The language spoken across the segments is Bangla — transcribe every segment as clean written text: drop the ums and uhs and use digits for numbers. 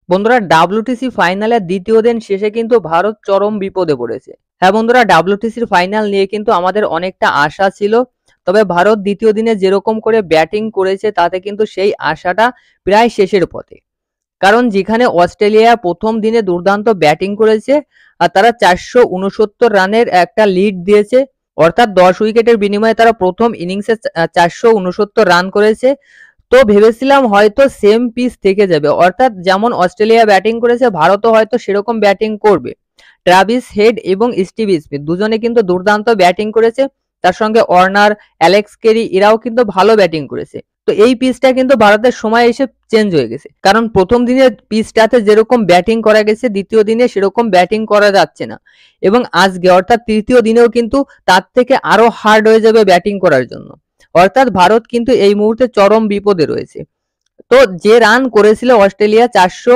বন্ধুরা, ডাব্লিউটিসি ফাইনালের দ্বিতীয় দিন শেষে কিন্তু ভারত চরম বিপদে পড়েছে। হ্যাঁ বন্ধুরা, ডাব্লিউটিসির ফাইনাল নিয়ে কিন্তু আমাদের অনেকটা আশা ছিল। তবে ভারত দ্বিতীয় দিনে যেরকম করে ব্যাটিং করেছে তাতে কিন্তু সেই আশাটা প্রায় শেষের পথে। কারণ যেখানে অস্ট্রেলিয়া প্রথম দিনে দুর্দান্ত ব্যাটিং করেছে আর তারা 469 রানের একটা লিড দিয়েছে, অর্থাৎ 10 উইকেটের বিনিময়ে তারা প্রথম ইনিংসে 469 রান করেছে। তো ভেবেছিলাম হয়তো সেম পিচ থেকে যাবে, অর্থাৎ যেমন অস্ট্রেলিয়া ব্যাটিং করেছে ভারতও হয়তো সেরকম ব্যাটিং করবে। ট্রাভিস হেড এবং স্টিভ স্মিথ দুজনে কিন্তু দুর্দান্ত ব্যাটিং করেছে, তার সঙ্গে ওয়ার্নার, অ্যালেক্স কেরি এরাও কিন্তু ভালো ব্যাটিং করেছে। তো এই পিচটা কিন্তু ভারতের সময় এসে চেঞ্জ হয়ে গেছে, কারণ প্রথম দিনে পিচটাতে যেরকম ব্যাটিং করা গেছে দ্বিতীয় দিনে সেরকম ব্যাটিং করা যাচ্ছে না, এবং আজকে অর্থাৎ তৃতীয় দিনেও কিন্তু তার থেকে আরো হার্ড হয়ে যাবে ব্যাটিং করার জন্য। অর্থাৎ ভারত কিন্তু এই মুহূর্তে চরম বিপদে রয়েছে। তো যে রান করেছিল অস্ট্রেলিয়া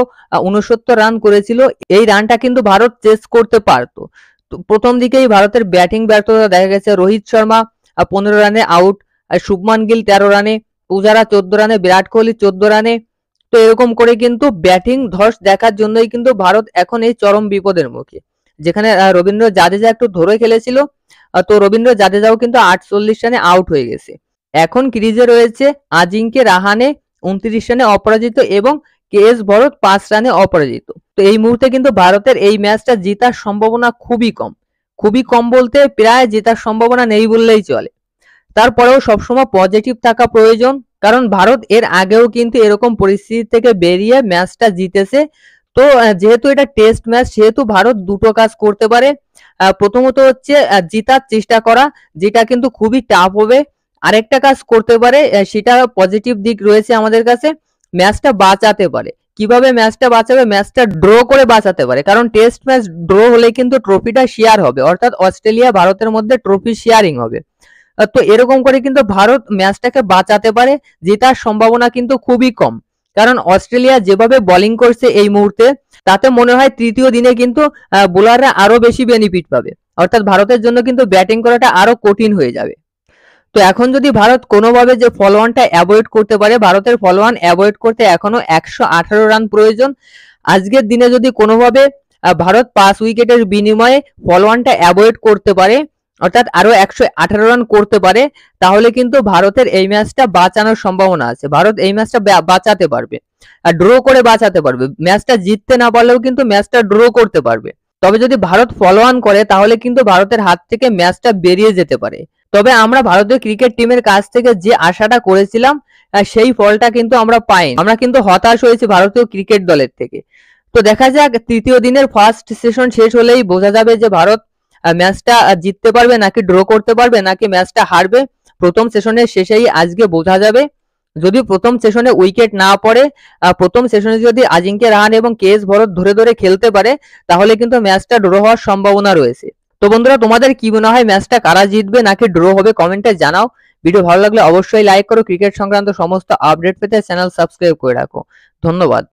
469 রান করেছিল, এই রানটা কিন্তু ভারত চেস করতে পারতো। তো প্রথম দিকেই ভারতের ব্যাটিং ব্যর্থতা দেখা গেছে। রোহিত শর্মা 15 রানে আউট, আর শুভমান গিল 13 রানে, পূজারা 14 রানে, বিরাট কোহলি 14 রানে। তো এরকম করে কিন্তু ব্যাটিং ধস দেখার জন্যই কিন্তু ভারত এখন এই চরম বিপদের মুখে। যেখানে রবীন্দ্র জাদেজা একটু ধরে খেলেছিল, তো রবীন্দ্র জাদেজাও কিন্তু 48 রানে আউট হয়ে গেছে। এখন ক্রিজে রয়েছে আজিঙ্কে রাহানে 29 রানে অপরাজিত এবং কে.এস. ভরত 5 রানে অপরাজিত। তো এই মুহূর্তে কিন্তু ভারতের এই ম্যাচটা জেতার সম্ভাবনা খুবই কম। খুবই কম বলতে প্রায় জেতার সম্ভাবনা নেই বললেই চলে। তারপরেও সবসময় পজিটিভ থাকা প্রয়োজন, কারণ ভারত এর আগেও কিন্তু এরকম পরিস্থিতি থেকে বেরিয়ে ম্যাচটা জিতেছে। তো যেহেতু এটা টেস্ট ম্যাচ সেহেতু ভারত দুটো কাজ করতে পারে। প্রথমত হচ্ছে জেতার চেষ্টা করা, যেটা কিন্তু খুবই টাফ হবে। আরেকটা কাজ করতে পারে, সেটা পজিটিভ দিক রয়েছে আমাদের কাছে, ম্যাচটা বাঁচাতে পারে। কিভাবে ম্যাচটা বাঁচাবে? ম্যাচটা ড্র করে বাঁচাতে পারে, কারণ টেস্ট ম্যাচ ড্র হলে কিন্তু ট্রফিটা শেয়ার হবে, অর্থাৎ অস্ট্রেলিয়া ভারতের মধ্যে ট্রফি শেয়ারিং হবে। তো এরকম করে কিন্তু ভারত ম্যাচটাকে বাঁচাতে পারে, জেতার সম্ভাবনা কিন্তু খুবই কম। কারণ অস্ট্রেলিয়া যেভাবে বোলিং করছে এই মুহূর্তে, তাতে মনে হয় তৃতীয় দিনে কিন্তু বোলাররা আরো বেশি বেনিফিট পাবে, অর্থাৎ ভারতের জন্য কিন্তু ব্যাটিং করাটা আরো কঠিন হয়ে যাবে। তো এখন যদি ভারত কোনোভাবে যে ফলোয়ানটা অ্যাভয়েড করতে পারে, ভারতের ফলোয়ান অ্যাভয়েড করতে এখনো 118 রান প্রয়োজন। আজকের দিনে যদি কোনোভাবে ভারত 5 উইকেটের বিনিময়ে ফলোয়ানটা অ্যাভয়েড করতে পারে, অর্থাৎ আরো 118 রান করতে পারে, তাহলে কিন্তু ভারতের এই ম্যাচটা বাঁচানোর সম্ভাবনা আছে। ভারত এই ম্যাচটা বাঁচাতে পারবে, আর ড্র করে বাঁচাতে পারবে। ম্যাচটা জিততে না পারলেও কিন্তু ম্যাচটা ড্র করতে পারবে। তবে যদি ভারত ফলোয়ান করে তাহলে কিন্তু ভারতের হাত থেকে ম্যাচটা বেরিয়ে যেতে পারে। তবে আমরা ভারতীয় ক্রিকেট টিমের কাছ থেকে যে আশাটা করেছিলাম সেই ফলটা কিন্তু আমরা পাইনি। আমরা কিন্তু হতাশ হয়েছি ভারতীয় ক্রিকেট দলের থেকে। তো দেখা যাক, তৃতীয় দিনের ফার্স্ট সেশন শেষ হলেই বোঝা যাবে যে ভারত ম্যাচটা জিততে পারবে নাকি ড্র করতে পারবে নাকি ম্যাচটা হারবে। প্রথম সেশনের শেষেই আজকে বোঝা যাবে। যদি প্রথম সেশনে উইকেট না পড়ে, প্রথম সেশনে যদি আজিঙ্কে রাহানে এবং কে.এস. ভরত ধরে ধরে খেলতে পারে, তাহলে কিন্তু ম্যাচটা ড্র হওয়ার সম্ভাবনা রয়েছে। তো বন্ধুরা, তোমাদের কি মনে হয় ম্যাচটা কারা জিতবে নাকি ড্র হবে? কমেন্টে জানাও। ভিডিও ভালো লাগলে অবশ্যই লাইক করো। ক্রিকেট সংক্রান্ত সমস্ত আপডেট পেতে চ্যানেল সাবস্ক্রাইব করে রাখো। ধন্যবাদ।